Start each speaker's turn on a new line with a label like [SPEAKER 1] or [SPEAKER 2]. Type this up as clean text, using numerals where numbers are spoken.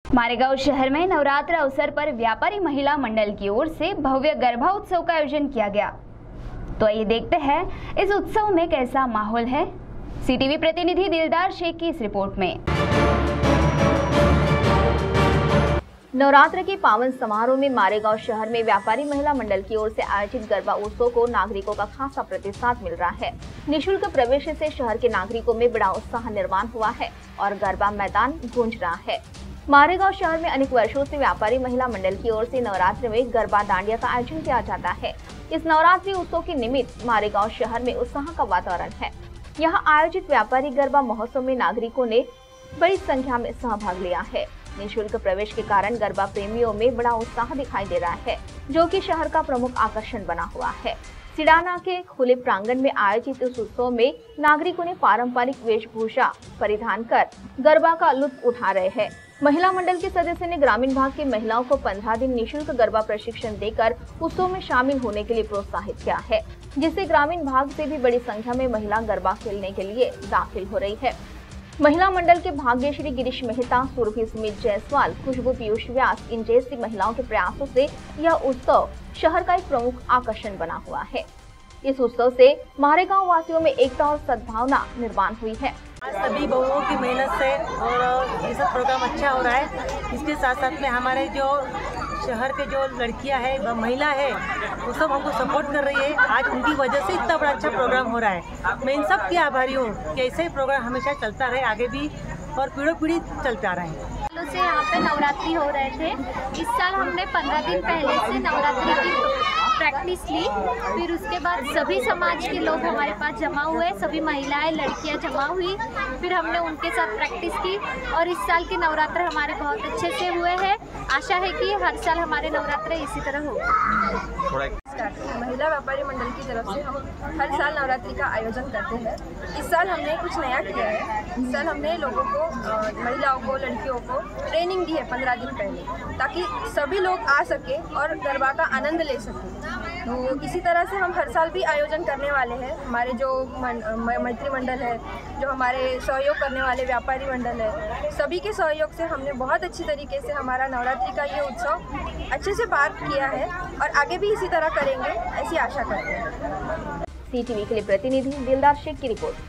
[SPEAKER 1] मारेगांव शहर में नवरात्र अवसर पर व्यापारी महिला मंडल की ओर से भव्य गरबा उत्सव का आयोजन किया गया। तो आइए देखते हैं इस उत्सव में कैसा माहौल है। सीटीवी प्रतिनिधि दिलदार शेख की इस रिपोर्ट में।
[SPEAKER 2] नवरात्र के पावन समारोह में मारेगांव शहर में व्यापारी महिला मंडल की ओर से आयोजित गरबा उत्सव को नागरिकों का खासा प्रतिसाद मिल रहा है। निःशुल्क प्रवेश से शहर के नागरिकों में बड़ा उत्साह निर्माण हुआ है और गरबा मैदान गूंज रहा है। मारेगांव शहर में अनेक वर्षों से व्यापारी महिला मंडल की ओर से नवरात्र में गरबा डांडिया का आयोजन किया जाता है। इस नवरात्रि उत्सव के निमित्त मारेगांव शहर में उत्साह का वातावरण है। यहाँ आयोजित व्यापारी गरबा महोत्सव में नागरिकों ने बड़ी संख्या में सहभाग लिया है। निःशुल्क प्रवेश के कारण गरबा प्रेमियों में बड़ा उत्साह दिखाई दे रहा है, जो कि शहर का प्रमुख आकर्षण बना हुआ है। सिडाना के खुले प्रांगण में आयोजित इस उत्सव में नागरिकों ने पारंपरिक वेशभूषा परिधान कर गरबा का लुत्फ उठा रहे हैं। महिला मंडल के सदस्य ने ग्रामीण भाग की महिलाओं को 15 दिन निःशुल्क गरबा प्रशिक्षण देकर उत्सव में शामिल होने के लिए प्रोत्साहित किया है, जिससे ग्रामीण भाग से भी बड़ी संख्या में महिला गरबा खेलने के लिए दाखिल हो रही है। महिला मंडल के भाग्यश्री गिरीश मेहता, सुरभि स्मित जायसवाल, खुशबू पीयूष व्यास, इन जैसी महिलाओं के प्रयासों से यह उत्सव शहर का एक प्रमुख आकर्षण बना हुआ है। इस उत्सव से मारेगांव वासियों में एकता और सद्भावना निर्माण हुई है।
[SPEAKER 3] आज सभी बहुओं की मेहनत से और ये सब प्रोग्राम अच्छा हो रहा है। इसके साथ साथ में हमारे जो शहर के जो लड़कियां है, महिला है, वो सब हमको सपोर्ट कर रही है। आज उनकी वजह से इतना बड़ा अच्छा प्रोग्राम हो रहा है। मैं इन सब की आभारी हूँ कि ऐसे ही प्रोग्राम हमेशा चलता रहे, आगे भी और पीढ़ी पीढ़ी चलता रहे।
[SPEAKER 4] से यहाँ पे नवरात्रि हो रहे थे। इस साल हमने 15 दिन पहले से नवरात्रि की प्रैक्टिस ली। फिर उसके बाद सभी समाज के लोग हमारे पास जमा हुए, सभी महिलाएं, लड़कियां जमा हुई। फिर हमने उनके साथ प्रैक्टिस की और इस साल के नवरात्र हमारे बहुत अच्छे से हुए हैं। आशा है कि हर साल हमारे नवरात्र इसी तरह होगा।
[SPEAKER 5] महिला व्यापारी मंडल की तरफ से हम हर साल नवरात्रि का आयोजन करते हैं। इस साल हमने कुछ नया किया है। इस साल हमने लोगों को, महिलाओं को, लड़कियों को ट्रेनिंग दी है 15 दिन पहले, ताकि सभी लोग आ सके और गरबा का आनंद ले सके। तो इसी तरह से हम हर साल भी आयोजन करने वाले हैं। हमारे जो मैत्री मंडल है, जो हमारे सहयोग करने वाले व्यापारी मंडल है, सभी के सहयोग से हमने बहुत अच्छी तरीके से हमारा नवरात्रि का ये उत्सव अच्छे से पार किया है और आगे भी इसी तरह करेंगे, ऐसी आशा करते हैं।
[SPEAKER 2] सीटीवी के लिए प्रतिनिधि दिलदार शेख की रिपोर्ट।